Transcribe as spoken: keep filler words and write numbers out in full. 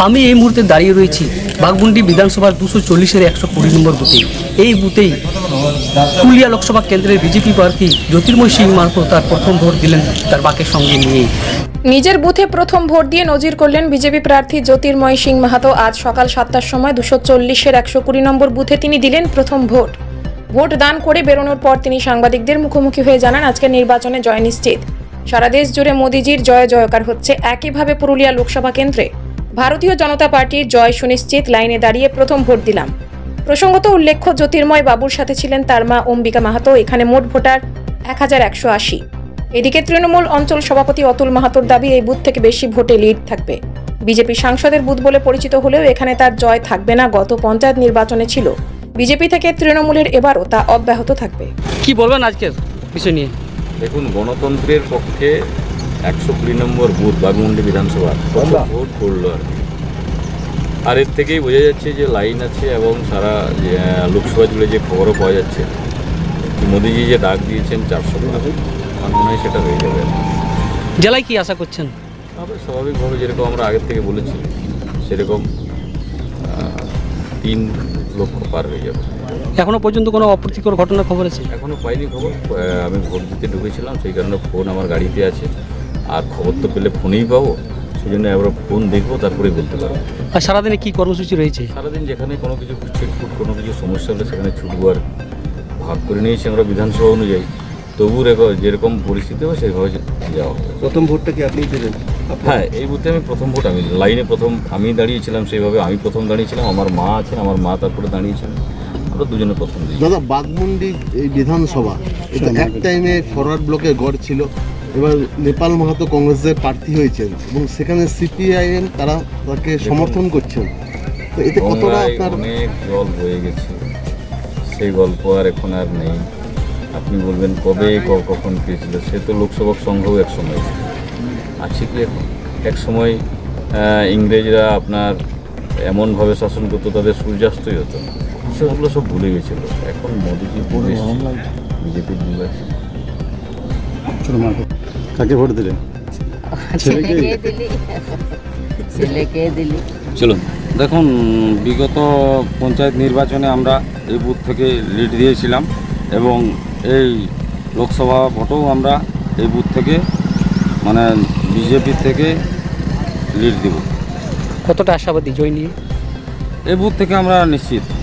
আমি এই মুহূর্তে দাঁড়িয়ে রয়েছি বাঘমুন্ডি বিধানসভার দুশো চল্লিশের একশো কুড়ি নম্বর বুথে। এই বুথেই পুরুলিয়া লোকসভা কেন্দ্রের বিজেপি প্রার্থী জ্যোতির্ময় সিং মাহাতো তার প্রথম ভোট দিলেন তার বাকের সঙ্গে নিয়ে। নিজের বুথে প্রথম ভোট দিয়ে নজির করলেন বিজেপি প্রার্থী জ্যোতির্ময় সিং মাহাতো। আজ সকাল সাতটার সময় দুশো চল্লিশের একশো কুড়ি নম্বর বুথে তিনি দিলেন প্রথম ভোট। ভোট দান করে বেরোনোর পর তিনি সাংবাদিকদের মুখোমুখি হয়ে জানান, আজকের নির্বাচনে জয় নিশ্চিত। সারা দেশ জুড়ে মোদিজির জয় জয়কার হচ্ছে। একইভাবে পুরুলিয়া লোকসভা কেন্দ্রে ভারতীয় জনতা পার্টির জয় সুনিশ্চিত। লাইনে দাঁড়িয়ে প্রথম ভোট দিলাম। প্রসঙ্গত উল্লেখ্য, জ্যোতির্ময় বাবুর সাথে ছিলেন তার মা অম্বিকা মাহাতো। এখানে মোট ভোটার এক হাজার একশো আশি। এদিকে তৃণমূল অঞ্চল সভাপতি অতুল মাহাতোর দাবি, এই বুথ থেকে বেশি ভোটে লিড থাকবে। বিজেপি সাংসদের বুথ বলে পরিচিত হলেও এখানে তার জয় থাকবে না। গত পঞ্চায়েত নির্বাচনে ছিল বিজেপি থেকে তৃণমূলের, এবারও তা অব্যাহত থাকবে। কি বলবেন আজকের বিষয় নিয়ে? দেখুন, গণতন্ত্রের পক্ষে একশো কুড়ি নম্বর বুথ বাঘমুন্ডি বিধানসভা ভোট করলো আর কি। আর এর থেকেই বোঝা যাচ্ছে যে লাইন আছে এবং সারা লোকসভা জুড়ে যে খবরও পাওয়া যাচ্ছে, মোদিজি যে ডাক দিয়েছেন চারশো আমার মনে হয় সেটা হয়ে যাবে। জেলায় কি আশা করছেন? তবে স্বাভাবিকভাবে যেরকম আমরা আগের থেকে বলেছি সেরকম তিন লক্ষ পার হয়ে যাবে। এখনো পর্যন্ত কোনো অপ্রীতিকর ঘটনার খবর আছে? এখনো পাইনি খবর। আমি ভোট দিতে ঢুকেছিলাম, সেই কারণে ফোন আমার গাড়িতে আছে। আর খবর তো পেলে ফোনেই পাবো, সেই জন্য আমরা ফোন দেখবো, তারপরেই বলতে পারবো। আর সারাদিনে কি কর্মসূচি রয়েছে? সারাদিন যেখানে কোনো কিছু ছিটফুট কোনো কিছু সমস্যা হলে সেখানে ছুটবো। আর ভাগ করে নিয়েছি আমরা বিধানসভা অনুযায়ী, তবু যেরকম পরিস্থিতি হবে সেইভাবে যাওয়া। প্রথম ভোটটা কি আপনি দিলেন? হ্যাঁ, এই বুথে আমি প্রথম ভোট আমি লাইনে প্রথম আমি দাঁড়িয়েছিলাম, সেইভাবে আমি প্রথম দাঁড়িয়েছিলাম। আমার মা আছেন, আমার মা তারপরে দাঁড়িয়েছিলেন, আমরা দুজনে প্রথম দিই। দাদা, বাঘমুন্ডি এই বিধানসভা এটা এক টাইমে ফরওয়ার্ড ব্লকের গড় ছিল। এবার নেপাল মাহাতো কংগ্রেসের প্রার্থী হয়েছেন এবং সেখানে সিপিআইএম তারা তাকে সমর্থন করছেন। তো এতে কতটা আপনার? অনেক জল বয়ে গেছে, সেই গল্প আর এখন আর নেই। আপনি বলবেন কবে কখন পেয়েছিল, সে তো লোকসভা সংঘও এক সময় আছে কি এখন। এক সময় ইংরেজরা আপনার এমনভাবে শাসন করতো, তাদের সূর্যাস্তই হতো, সেগুলো সব ভুলে গেছিল। এখন মোদিজি বিজেপির নির্বাচন। কাকে ভোট দিলেন? চলুন, দেখুন, বিগত পঞ্চায়েত নির্বাচনে আমরা এই বুথ থেকে লিড দিয়েছিলাম এবং এই লোকসভা ভোটেও আমরা এই বুথ থেকে মানে বিজেপি থেকে লিড দিব। কতটা আশাবাদী জয় নিয়ে? এই বুথ থেকে আমরা নিশ্চিত।